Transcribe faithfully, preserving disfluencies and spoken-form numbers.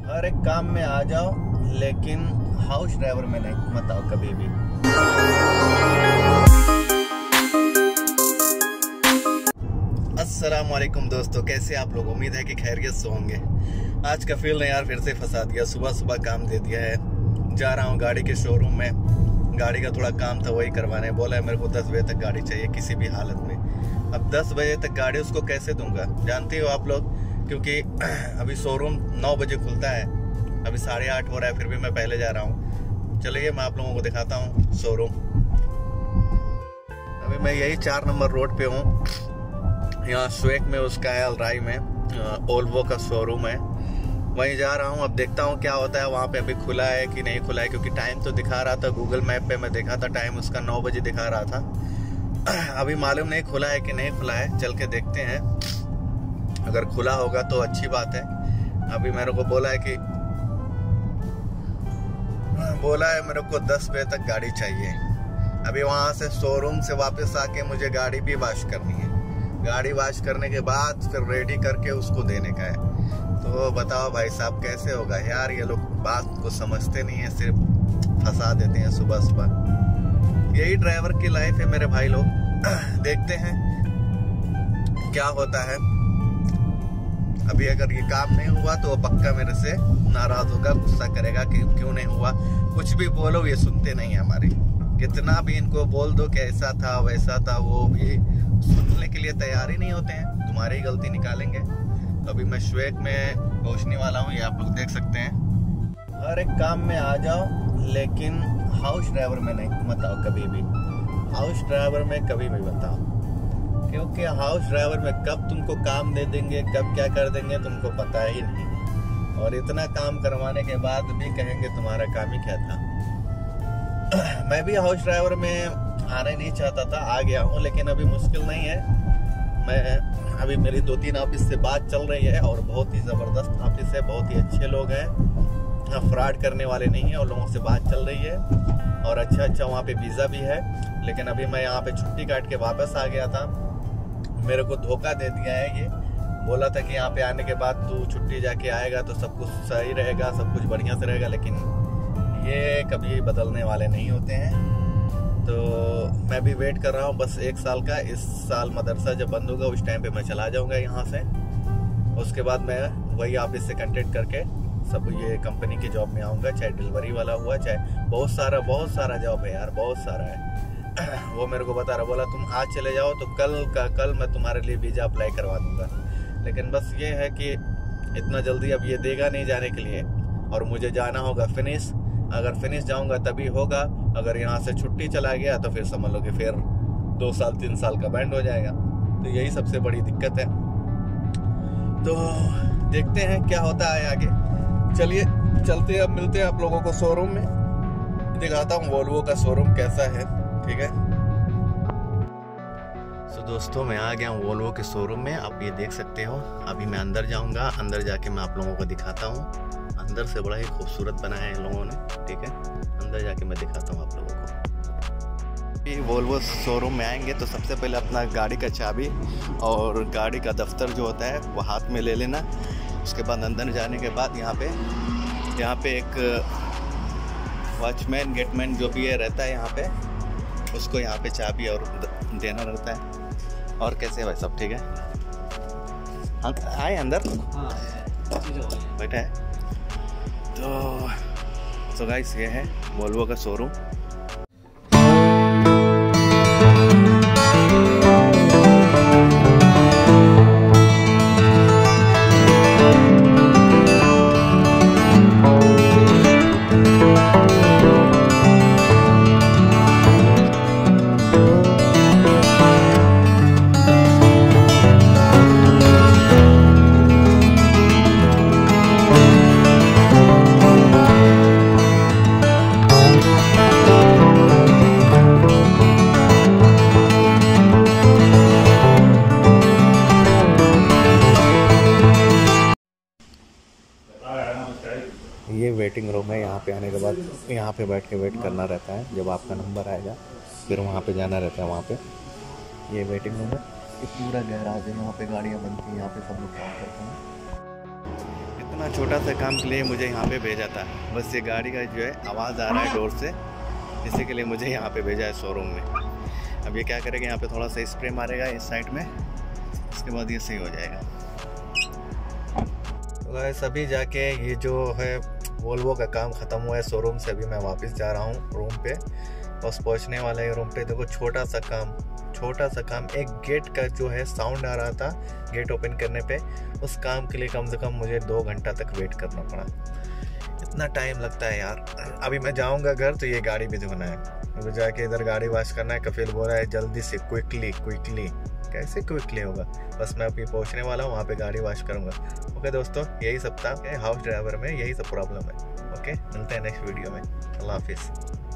हर एक काम में आ जाओ, लेकिन हाउस ड्राइवर में नहीं मत आओ कभी भी। अस्सलाम वालेकुम दोस्तों, कैसे आप लोग? उम्मीद है कि खैरियत से होंगे। आज का फील ने यार फिर से फंसा दिया। सुबह सुबह काम दे दिया है। जा रहा हूँ गाड़ी के शोरूम में, गाड़ी का थोड़ा काम था वही करवाने। बोला है मेरे को दस बजे तक गाड़ी चाहिए किसी भी हालत में। अब दस बजे तक गाड़ी उसको कैसे दूंगा, जानते हो आप लोग, क्योंकि अभी शोरूम नौ बजे खुलता है, अभी साढ़े आठ हो रहा है, फिर भी मैं पहले जा रहा हूँ। चलिए मैं आप लोगों को दिखाता हूँ शोरूम। अभी मैं यही चार नंबर रोड पे हूँ, यहाँ स्वेक में उसका है, अलराई में ओल्वो का शोरूम है, वहीं जा रहा हूँ। अब देखता हूँ क्या होता है वहाँ पे, अभी खुला है कि नहीं खुला है, क्योंकि टाइम तो दिखा रहा था गूगल मैप पे, मैं देखा था टाइम उसका नौ बजे दिखा रहा था। अभी मालूम नहीं खुला है कि नहीं खुला है, चल के देखते हैं। अगर खुला होगा तो अच्छी बात है। अभी मेरे को बोला है कि बोला है मेरे को दस बजे तक गाड़ी चाहिए। अभी वहाँ से शोरूम से वापस आके मुझे गाड़ी भी वॉश करनी है। गाड़ी वॉश करने के बाद फिर रेडी करके उसको देने का है। तो बताओ भाई साहब कैसे होगा यार, ये लोग बात को समझते नहीं है, सिर्फ फंसा देते हैं सुबह सुबह। यही ड्राइवर की लाइफ है मेरे भाई लोग। देखते हैं क्या होता है। अभी अगर ये काम नहीं हुआ तो वो पक्का मेरे से नाराज होगा, गुस्सा करेगा कि क्यों नहीं हुआ। कुछ भी बोलो ये सुनते नहीं है हमारे, कितना भी इनको बोल दो कि ऐसा था वैसा था, वो भी सुनने के लिए तैयार ही नहीं होते हैं। तुम्हारी गलती निकालेंगे। तो अभी मैं स्वेक में पहुंचने वाला हूँ, ये आप लोग देख सकते हैं। हर एक काम में आ जाओ, लेकिन हाउस ड्राइवर में नहीं मत आओ कभी भी। हाउस ड्राइवर में कभी भी बताओ, क्योंकि हाउस ड्राइवर में कब तुमको काम दे देंगे, कब क्या कर देंगे तुमको पता ही नहीं। और इतना काम करवाने के बाद भी कहेंगे तुम्हारा काम ही क्या था। मैं भी हाउस ड्राइवर में आना नहीं चाहता था, आ गया हूँ, लेकिन अभी मुश्किल नहीं है। मैं अभी मेरी दो तीन ऑफिस से बात चल रही है और बहुत ही ज़बरदस्त ऑफिस है, बहुत ही अच्छे लोग हैं, फ्रॉड करने वाले नहीं है, और लोगों से बात चल रही है। और अच्छा अच्छा वहाँ पे वीज़ा भी है। लेकिन अभी मैं यहाँ पे छुट्टी काट के वापस आ गया था। मेरे को धोखा दे दिया है ये, बोला था कि यहाँ पे आने के बाद तू छुट्टी जाके आएगा तो सब कुछ सही रहेगा, सब कुछ बढ़िया से रहेगा, लेकिन ये कभी बदलने वाले नहीं होते हैं। तो मैं भी वेट कर रहा हूँ बस एक साल का। इस साल मदरसा जब बंद होगा उस टाइम पे मैं चला जाऊँगा यहाँ से। उसके बाद मैं वही ऑफिस से कंटेक्ट करके सब ये कंपनी की जॉब में आऊँगा, चाहे डिलीवरी वाला हुआ, चाहे बहुत सारा बहुत सारा जॉब है यार, बहुत सारा है। वो मेरे को बता रहा, बोला तुम आज चले जाओ तो कल का कल मैं तुम्हारे लिए वीज़ा अप्लाई करवा दूंगा। लेकिन बस ये है कि इतना जल्दी अब ये देगा नहीं जाने के लिए, और मुझे जाना होगा फिनिश। अगर फिनिश जाऊंगा तभी होगा, अगर यहाँ से छुट्टी चला गया तो फिर समझ लो कि फिर दो साल तीन साल का बैंड हो जाएगा। तो यही सबसे बड़ी दिक्कत है। तो देखते हैं क्या होता है आगे। चलिए चलते हैं, अब मिलते हैं आप लोगों को शोरूम में, दिखाता हूँ वोल्वो का शोरूम कैसा है, ठीक है। तो दोस्तों मैं आ गया हूँ वोल्वो के शोरूम में, आप ये देख सकते हो। अभी मैं अंदर जाऊँगा, अंदर जाके मैं आप लोगों को दिखाता हूँ। अंदर से बड़ा ही खूबसूरत बनाया है इन लोगों ने, ठीक है। अंदर जाके मैं दिखाता हूँ आप लोगों को। वोल्वो शोरूम में आएंगे तो सबसे पहले अपना गाड़ी का चाबी और गाड़ी का दफ्तर जो होता है वो हाथ में ले लेना। उसके बाद अंदर जाने के बाद यहाँ पे यहाँ पे एक वॉचमैन गेटमैन जो भी है रहता है यहाँ पे, उसको यहाँ पे चाबी और देना रहता है। और कैसे भाई सब ठीक है? हाँ आए अंदर, बैठा है। तो तो गाइस ये है वोल्वो का शोरूम। ये वेटिंग रूम है। यहाँ पे आने के बाद यहाँ पे बैठ के वेट करना रहता है, जब आपका नंबर आएगा फिर वहाँ पे जाना रहता है। वहाँ पे ये वेटिंग रूम है, ये पूरा गैराज है, यहाँ पे गाड़ियाँ बनती हैं, यहाँ पे सब लोग काम करते हैं। इतना छोटा सा काम के लिए मुझे यहाँ पे भेजा था। बस ये गाड़ी का जो है आवाज़ आ रहा है डोर से, इसी के लिए मुझे यहाँ पे भेजा है शोरूम में। अब ये क्या करेगा, यहाँ पे थोड़ा सा स्प्रे मारेगा इस साइड में, उसके बाद ये सही हो जाएगा। तो गाइस अभी जाके ये जो है वोल्वो का काम ख़त्म हुआ है शोरूम से, अभी मैं वापस जा रहा हूँ रूम पे। बस पहुँचने वाला है रूम पे। देखो छोटा सा काम, छोटा सा काम, एक गेट का जो है साउंड आ रहा था गेट ओपन करने पे, उस काम के लिए कम से कम मुझे दो घंटा तक वेट करना पड़ा। इतना टाइम लगता है यार। अभी मैं जाऊंगा घर तो ये गाड़ी भी धोना है, अभी जाके इधर गाड़ी वॉश करना है। कपिल बोल रहा है जल्दी से, क्विकली क्विकली। कैसे क्विकली होगा, बस मैं अभी पहुंचने वाला हूँ, वहाँ पे गाड़ी वॉश करूँगा। ओके दोस्तों, यही सब था हाउस ड्राइवर में, यही सब प्रॉब्लम है। ओके, मिलते हैं नेक्स्ट वीडियो में। अल्लाह हाफिज़।